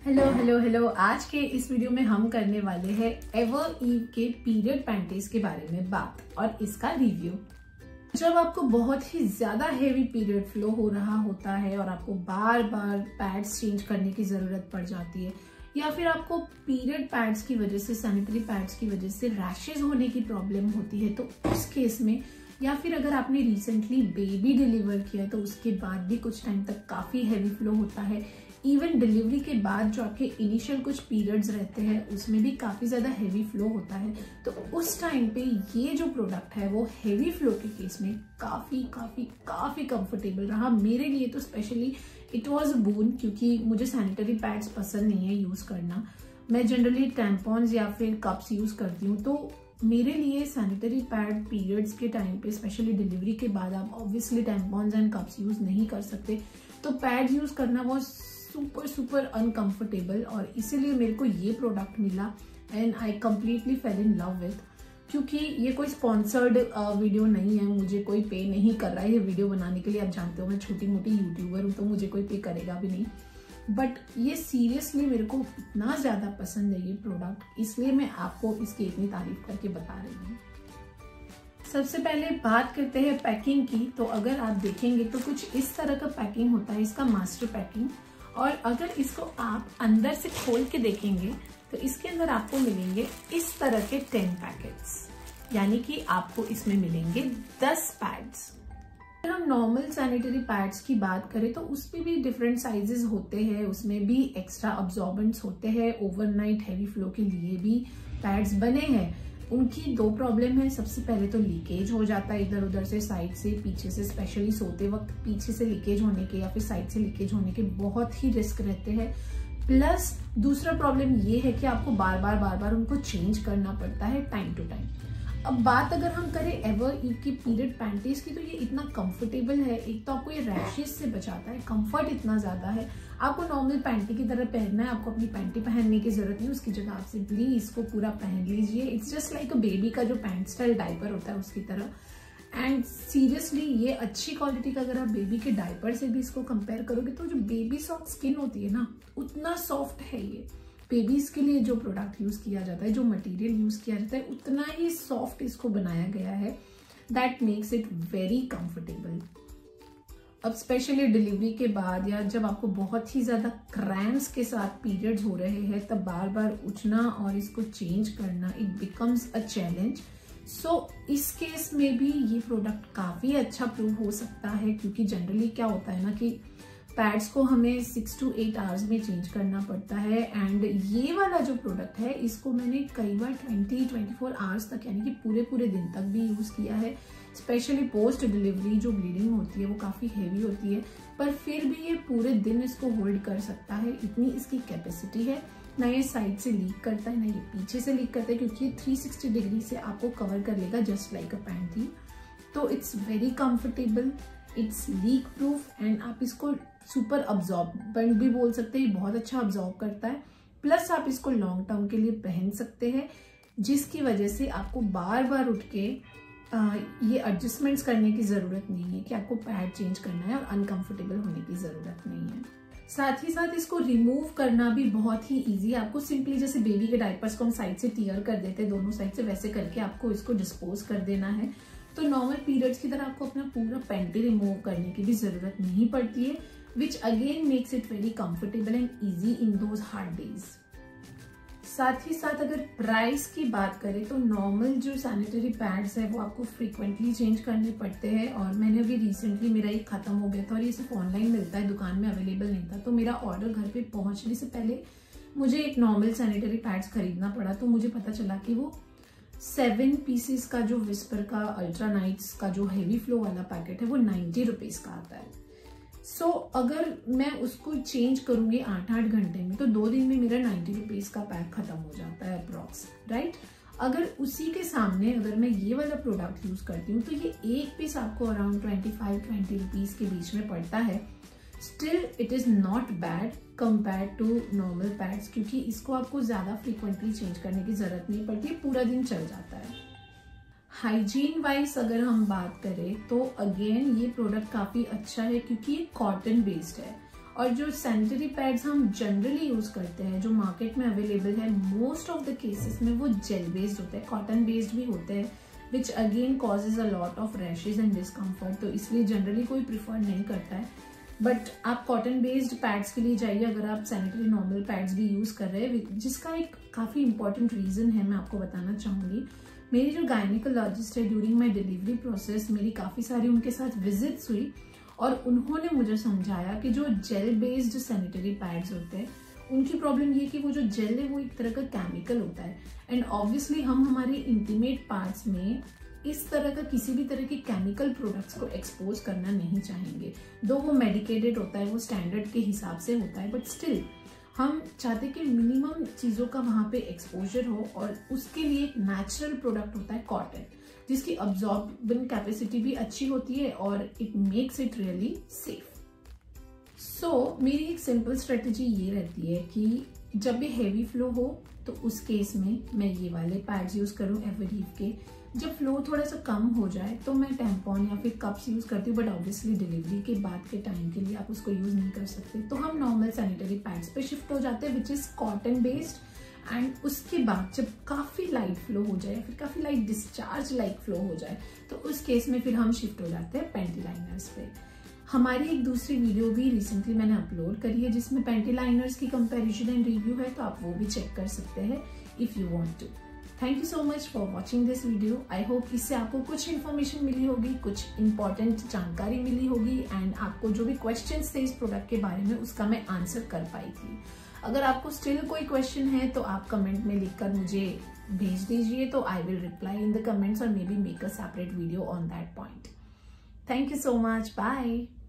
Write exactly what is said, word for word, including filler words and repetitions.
Hello hello hello आज के इस वीडियो में हम करने वाले हैं एवर ईव के पीरियड पैंटीज के बारे में बात और इसका रिव्यू। जब आपको बहुत ही ज्यादा हेवी पीरियड फ्लो हो रहा होता है और आपको बार बार पैड्स चेंज करने की जरूरत पड़ जाती है या फिर आपको पीरियड पैड्स की वजह से सैनिटरी पैड्स की वजह से रैशेज होने की प्रॉब्लम होती है, तो उस केस में या फिर अगर आपने रिसेंटली बेबी डिलीवर किया है तो उसके बाद भी कुछ टाइम तक काफी हैवी फ्लो होता है। इवन डिलीवरी के बाद जो आपके इनिशियल कुछ पीरियड्स रहते हैं उसमें भी काफी ज्यादा हैवी फ्लो होता है, तो उस टाइम पे ये जो प्रोडक्ट है वो हैवी फ्लो के केस में काफी काफी काफी कंफर्टेबल रहा मेरे लिए। तो specially it was a boon, क्योंकि मुझे सैनिटरी पैड्स पसंद नहीं है यूज करना। मैं जनरली टैम्पॉन्स या फिर कप्स यूज करती हूँ, तो मेरे लिए सैनिटरी पैड पीरियड्स के टाइम पे स्पेशली डिलीवरी के बाद आप obviously tampons and cups use नहीं कर सकते, तो पैड यूज करना वो सुपर सुपर अनकंफर्टेबल, और इसीलिए मेरे को ये प्रोडक्ट मिला and I completely fell in love with. क्योंकि ये कोई स्पॉन्सर्ड वीडियो नहीं है, मुझे कोई पे नहीं कर रहा है ये वीडियो बनाने के लिए। आप जानते हो मैं छोटी मोटी यूट्यूबर हूँ तो मुझे कोई पे करेगा भी नहीं, बट ये सीरियसली मेरे को इतना ज्यादा पसंद है ये प्रोडक्ट, इसलिए मैं आपको इसकी इतनी तारीफ करके बता रही हूँ। सबसे पहले बात करते हैं पैकिंग की, तो अगर आप देखेंगे तो कुछ इस तरह का पैकिंग होता है, इसका मास्टर पैकिंग। और अगर इसको आप अंदर से खोल के देखेंगे तो इसके अंदर आपको मिलेंगे इस तरह के टेन पैकेट्स, यानी कि आपको इसमें मिलेंगे दस पैड्स। अगर हम नॉर्मल सैनिटरी पैड्स की बात करें तो उसमें भी डिफरेंट साइजेस होते हैं, उसमें भी एक्स्ट्रा अब्जॉर्बेंट्स होते हैं। ओवरनाइट हैवी फ्लो के लिए भी पैड्स बने हैं। उनकी दो प्रॉब्लम है, सबसे पहले तो लीकेज हो जाता है इधर उधर से, साइड से, पीछे से, स्पेशली सोते वक्त पीछे से लीकेज होने के या फिर साइड से लीकेज होने के बहुत ही रिस्क रहते हैं। प्लस दूसरा प्रॉब्लम ये है कि आपको बार बार बार बार उनको चेंज करना पड़ता है टाइम टू टाइम। अब बात अगर हम करें एवर ईव की पीरियड पैंटीज की, तो ये इतना कंफर्टेबल है। एक तो आपको ये रैशेज से बचाता है, कंफर्ट इतना ज्यादा है। आपको नॉर्मल पैंटी की तरह पहनना है, आपको अपनी पैंटी पहनने की जरूरत नहीं, उसकी जगह आप सिंपली इसको पूरा पहन लीजिए। It's just like a baby का जो पैंट स्टाइल डायपर होता है उसकी तरह। एंड सीरियसली ये अच्छी क्वालिटी का, अगर आप बेबी के डायपर से भी इसको कंपेयर करोगे तो जो बेबी सॉफ्ट स्किन होती है ना, उतना सॉफ्ट है ये। बेबीज के लिए जो प्रोडक्ट यूज किया जाता है, जो मटेरियल यूज किया जाता है, उतना ही सॉफ्ट इसको बनाया गया है। That makes it very comfortable. अब स्पेशली डिलीवरी के बाद या जब आपको बहुत ही ज्यादा क्रैम्प्स के साथ पीरियड्स हो रहे हैं, तब बार बार उठना और इसको चेंज करना it becomes a challenge. So इस केस में भी ये प्रोडक्ट काफी अच्छा प्रूव हो सकता है, क्योंकि जनरली क्या होता है ना कि पैड्स को हमें सिक्स टू एट आवर्स में चेंज करना पड़ता है। एंड ये वाला जो प्रोडक्ट है इसको मैंने कई बार ट्वेंटी ट्वेंटी फोर आवर्स तक, यानी कि पूरे पूरे दिन तक भी यूज किया है। स्पेशली पोस्ट डिलीवरी जो ब्लीडिंग होती है वो काफी हेवी होती है, पर फिर भी ये पूरे दिन इसको होल्ड कर सकता है, इतनी इसकी कैपेसिटी है। ना ये साइड से लीक करता है, ना ये पीछे से लीक करता है, क्योंकि थ्री सिक्सटी डिग्री से आपको कवर कर लेगा जस्ट लाइक अ पैंटी। तो it's very comfortable, it's leak proof, and आप इसको सुपर अब्जॉर्बेंट भी बोल सकते हैं, बहुत अच्छा अब्जॉर्ब करता है। प्लस आप इसको लॉन्ग टर्म के लिए पहन सकते हैं, जिसकी वजह से आपको बार बार उठ के आ, ये एडजस्टमेंट्स करने की जरूरत नहीं है कि आपको पैड चेंज करना है, और अनकंफर्टेबल होने की जरूरत नहीं है। साथ ही साथ इसको रिमूव करना भी बहुत ही इजी है। आपको सिंपली जैसे बेबी के डायपर्स को हम साइड से टीयर कर देते हैं दोनों साइड से, वैसे करके आपको इसको डिस्पोज कर देना है। तो नॉर्मल पीरियड्स की तरह आपको अपना पूरा पैंटी रिमूव करने की भी जरूरत नहीं पड़ती है, which again makes it very comfortable and easy in those hard days. साथ ही साथ अगर प्राइस की बात करें तो नॉर्मल जो सैनिटरी पैड्स है वो आपको फ्रीक्वेंटली चेंज करने पड़ते हैं, और मैंने अभी रिसेंटली मेरा एक खत्म हो गया था और ये सिर्फ ऑनलाइन मिलता है, दुकान में अवेलेबल नहीं था। तो मेरा ऑर्डर घर पे पहुंचने से पहले मुझे एक नॉर्मल सैनिटरी पैड्स खरीदना पड़ा, तो मुझे पता चला कि वो सेवन पीसेस का जो विस्पर का अल्ट्रा नाइट्स का जो हेवी फ्लो वाला पैकेट है वो नाइन्टी रुपीज का आता है। सो so, अगर मैं उसको चेंज करूंगी आठ आठ घंटे में तो दो दिन में मेरा नाइन्टी रुपीज का पैक खत्म हो जाता है अप्रॉक्स, राइट। अगर उसी के सामने अगर मैं ये वाला प्रोडक्ट यूज करती हूँ तो ये एक पीस आपको around twenty five twenty rupees के बीच में पड़ता है। Still it is not bad compare to normal pads, क्योंकि इसको आपको ज्यादा फ्रीक्वेंटली चेंज करने की जरूरत नहीं पड़ती, पूरा दिन चल जाता है। हाइजीन वाइज अगर हम बात करें तो अगेन ये प्रोडक्ट काफी अच्छा है, क्योंकि ये कॉटन बेस्ड है और जो सैनिटरी पैड्स हम जनरली यूज करते हैं, जो मार्केट में अवेलेबल है, मोस्ट ऑफ द केसेस में वो जेल बेस्ड होते हैं, कॉटन बेस्ड भी होते हैं, which again causes a lot of rashes and discomfort. तो इसलिए जनरली कोई प्रिफर नहीं करता है। बट आप कॉटन बेस्ड पैड्स के लिए जाइए अगर आप सैनिटरी नॉर्मल पैड्स भी यूज कर रहे हैं, जिसका एक काफी इंपॉर्टेंट रीजन है, मैं आपको बताना चाहूंगी। मेरी जो गायनिकोलॉजिस्ट है, ड्यूरिंग माई डिलीवरी प्रोसेस मेरी काफी सारी उनके साथ विजिट्स हुई और उन्होंने मुझे समझाया कि जो जेल बेस्ड सैनिटरी पैड्स होते हैं उनकी प्रॉब्लम ये कि वो जो जेल है वो एक तरह का केमिकल होता है, एंड ऑब्वियसली हम हमारे इंटीमेट पार्ट्स में इस तरह का किसी भी तरह के केमिकल प्रोडक्ट्स को एक्सपोज करना नहीं चाहेंगे। दो वो मेडिकेटेड होता है, वो स्टैंडर्ड के हिसाब से होता है, बट स्टिल हम चाहते कि मिनिमम चीज़ों का वहाँ पे एक्सपोजर हो, और उसके लिए एक नेचुरल प्रोडक्ट होता है कॉटन, जिसकी अब्जॉर्बिंग कैपेसिटी भी अच्छी होती है और it makes it really safe. So मेरी एक सिंपल स्ट्रेटेजी ये रहती है कि जब भी हेवी फ्लो हो तो उस केस में मैं ये वाले पैड्स यूज करूँ एवरीव के। जब फ्लो थोड़ा सा कम हो जाए तो मैं टैम्पॉन या फिर कप्स यूज करती हूँ, बट ऑब्वियसली डिलीवरी के बाद के टाइम के लिए आप उसको यूज नहीं कर सकते, तो हम नॉर्मल सैनिटरी पैड्स पे शिफ्ट हो जाते हैं, which is cotton based. And उसके बाद जब काफी लाइट फ्लो हो जाए, फिर काफी लाइट डिस्चार्ज लाइक फ्लो हो जाए, तो उस केस में फिर हम शिफ्ट हो जाते हैं पैंटी लाइनर्स पे। हमारी एक दूसरी वीडियो भी रिसेंटली मैंने अपलोड करी है जिसमें पैंटी लाइनर्स की कंपैरिजन एंड रिव्यू है, तो आप वो भी चेक कर सकते हैं if you want to. Thank you so much for watching this video. I hope इससे आपको कुछ इन्फॉर्मेशन मिली होगी, कुछ इंपॉर्टेंट जानकारी मिली होगी, एंड आपको जो भी क्वेश्चंस थे इस प्रोडक्ट के बारे में उसका मैं आंसर कर पाई थी। अगर आपको स्टिल कोई क्वेश्चन है तो आप कमेंट में लिखकर मुझे भेज दीजिए, तो I will reply in the comments और maybe make a separate video on that point. Thank you so much, bye.